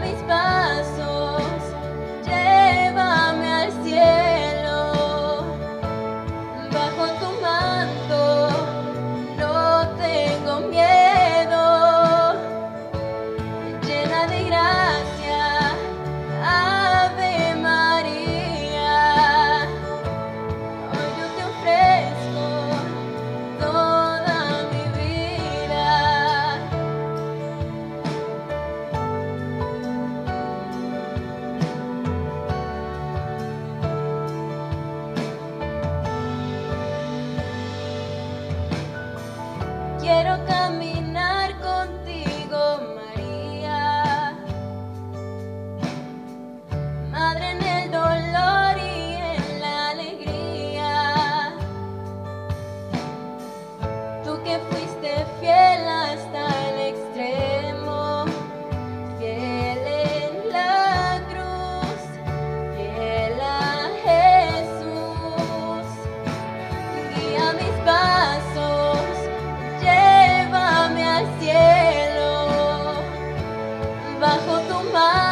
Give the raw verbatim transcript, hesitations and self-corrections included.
mis pasos, llévame al cielo. Bajo tu manto no tengo miedo. Llena de gracia, Ave María. Hoy yo te ofrezco toda mi vida. Quiero caminar contigo, María, Madre en el dolor y en la alegría. Tú que fuiste fiel hasta el extremo, fiel en la cruz, fiel a Jesús. Guía mis pasos, llévame al cielo. Bajo tu mano